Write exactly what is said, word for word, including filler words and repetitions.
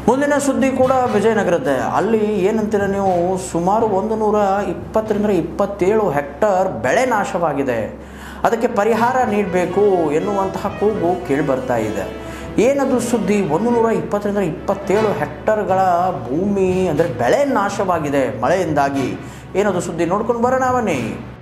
ಮುಂದಿನ ಸುದ್ದಿ ಕೂಡ ವಿಜಯನಗರದ್ದೇ. ಅಲ್ಲಿ ಏನಂತೀರ ನೀವು, ಸುಮಾರು ಒಂದು ನೂರ ಇಪ್ಪತ್ತರಿಂದ ಇಪ್ಪತ್ತೇಳು ಹೆಕ್ಟರ್ ಬೆಳೆ ನಾಶವಾಗಿದೆ, ಅದಕ್ಕೆ ಪರಿಹಾರ ನೀಡಬೇಕು ಎನ್ನುವಂತಹ ಕೂಗು ಕೇಳಿ ಬರ್ತಾ ಇದೆ. ಏನದು ಸುದ್ದಿ? ಒಂದು ನೂರ ಇಪ್ಪತ್ತರಿಂದ ಇಪ್ಪತ್ತೇಳು ಹೆಕ್ಟರ್ಗಳ ಭೂಮಿ ಅಂದರೆ ಬೆಳೆ ನಾಶವಾಗಿದೆ ಮಳೆಯಿಂದಾಗಿ. ಏನದು ಸುದ್ದಿ ನೋಡ್ಕೊಂಡು ಬರೋಣ ಬನ್ನಿ.